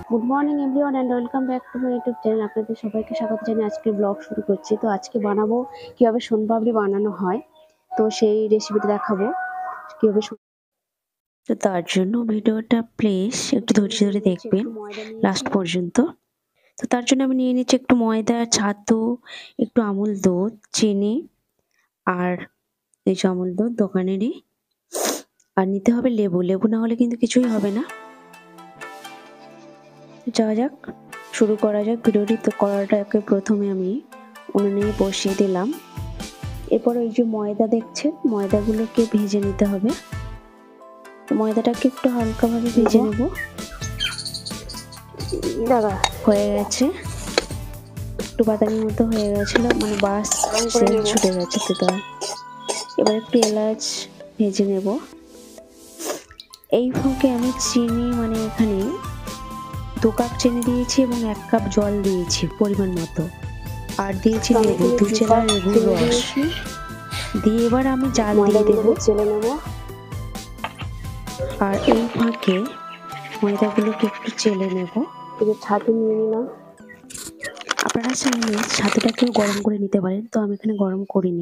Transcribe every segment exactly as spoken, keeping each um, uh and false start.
Good morning everyone and welcome back to my YouTube channel. আপনাদের সবাইকে স্বাগত জানিয়ে আজকে ব্লগ শুরু করছি। তো আজকে বানাবো কিভাবে সোনপাপড়ি বানানো হয়, তো সেই রেসিপিটা দেখাবো কিভাবে। তো তার জন্য ভিডিওটা প্লিজ একটু ধৈর্য ধরে দেখবেন লাস্ট পর্যন্ত। তো তার জন্য আমি নিয়ে নিচ্ছি একটু ময়দা, ছাতু, একটু আমুল দুধ, চিনি আর এই যে আমুল দুধ দোকানেরই, আর নিতে হবে লেবু। লেবু না হলে কিন্তু কিছুই হবে না। যাওয়া যাক, শুরু করা যাক ভিডিওটি। তো কড়াটাকে প্রথমে আমি উনুনে বসিয়ে দিলাম। এরপর এই যে ময়দা দেখছেন, ময়দাগুলোকে ভেজে নিতে হবে। ময়দাটাকে একটু হালকাভাবে ভেজে নেব। দাদা হয়ে গেছে, একটু বাদামি মতো হয়ে গেছিল, মানে বাস ছুটে গেছে। তো তার এবার একটু এলাচ ভেজে নেব। এই ফাঁকে আমি চিনি, মানে এখানে দু কাপ চিনি দিয়েছি এবং এক কাপ জল দিয়েছি পরিমাণ মতো, আর দিয়েছি লেবু, দু চেলা লেবুর রস দিয়ে এবার আমি জাল দিয়ে দেবো। আর এই ফাঁকে ময়দাগুলোকে একটু চেলে নেব। ছাতু নিয়ে নিলাম। আপনারা চাইলে ছাতুটাকেও গরম করে নিতে পারেন, তো আমি এখানে গরম করিনি।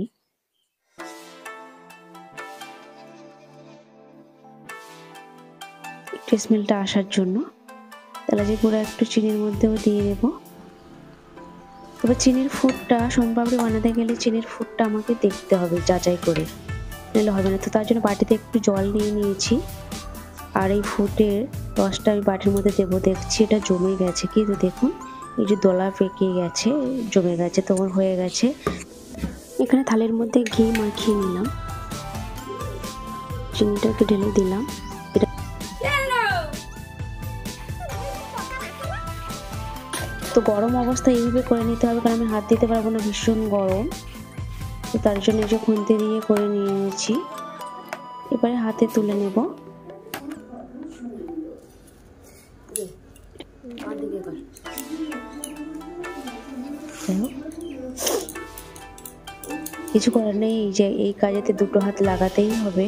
একটু স্মেলটা আসার জন্য এলাচি গুঁড়া একটু চিনির মধ্যেও দিয়ে দেব। তবে চিনির ফুডটা সোনপাপড়ি বানাতে গেলে চিনির ফুডটা আমাকে দেখতে হবে যাচাই করে, নাহলে হবে না। তো তার জন্য বাটিতে একটু জল নিয়ে নিয়েছি, আর এই ফুডের রসটা আমি বাটির মধ্যে দেবো। দেখছি এটা জমে গেছে, কিন্তু দেখুন এই যে দলা পেকে গেছে, জমে গেছে, তখন হয়ে গেছে। এখানে থালের মধ্যে ঘি মাখিয়ে নিলাম, চিনিটাকে ঢেলে দিলাম। এটা তো গরম অবস্থায় এইভাবে করে নিতে হবে, কারণ আমি হাত দিতে পারবো না, ভীষণ গরম। তো তার জন্য এই যে খুন্তি দিয়ে করে নিয়ে নিয়েছি। এবারে হাতে তুলে নেব। কিছু করার নেই, এই যে এই কাজেতে দুটো হাত লাগাতেই হবে।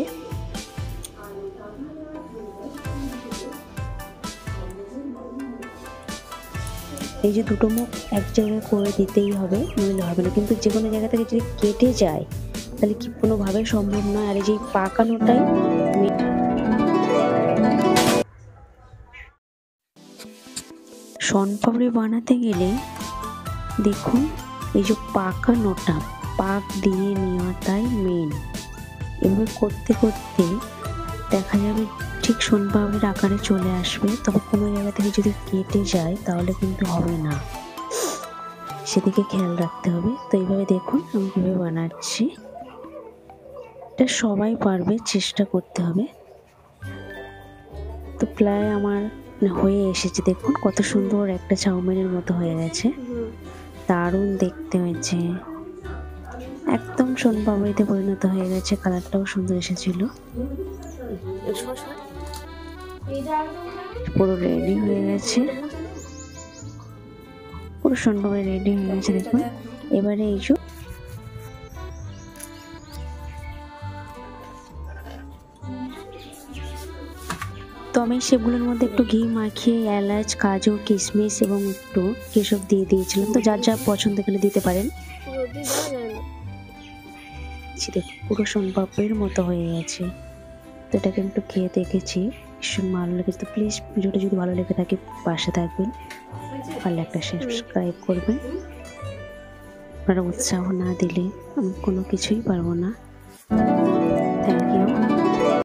এই যে দুটো মুখ এক জায়গায় করে দিতেই হবে, নইলে হবে না। কিন্তু যে কোনো জায়গা থেকে যদি কেটে যায় তাহলে কি কোনোভাবে সম্ভব নয়। আর এই যে পাকানোটাই সোনপাপড়ি বানাতে গেলে দেখুন এই যে পাকানোটা, পাক দিয়ে নেওয়াটাই মেন। এভাবে করতে করতে দেখা যাবে ঠিক সোনপাপড়ির আকারে চলে আসবে। তবে কোনো জায়গা থেকে যদি কেটে যায় তাহলে কিন্তু হবে না, সেদিকে খেয়াল রাখতে হবে। তো এইভাবে দেখুন আমি কীভাবে বানাচ্ছি, এটা সবাই পারবে, চেষ্টা করতে হবে। তো প্রায় আমার হয়ে এসেছে, দেখুন কত সুন্দর একটা চাউমিনের মতো হয়ে গেছে, দারুণ দেখতে হয়েছে, একদম সোনপাপড়িতে পরিণত হয়ে গেছে। কালারটাও সুন্দর এসেছিল। পুরো রেডি হয়ে গেছে, পুরো সোনপাপড়ি রেডি হয়ে গেছে দেখুন। এবারে এই যে তো আমি সেগুলোর মধ্যে একটু ঘি মাখিয়ে এলাচ, কাজু, কিশমিশ এবং একটু কেশর দিয়ে দিয়েছিলাম। তো যার যা পছন্দ করে দিতে পারেন। পুরো সোনপাপড়ির মতো হয়ে গেছে। তো এটাকে একটু খেয়ে দেখেছি, ভীষণ ভালো লেগেছে। তো প্লিজ ভিডিওটা যদি ভালো লেগে থাকে পাশে থাকবেন, পারলে একটা সাবস্ক্রাইব করবেন। আপনারা উৎসাহ না দিলে আমি কোনো কিছুই পারবো না। Thank you.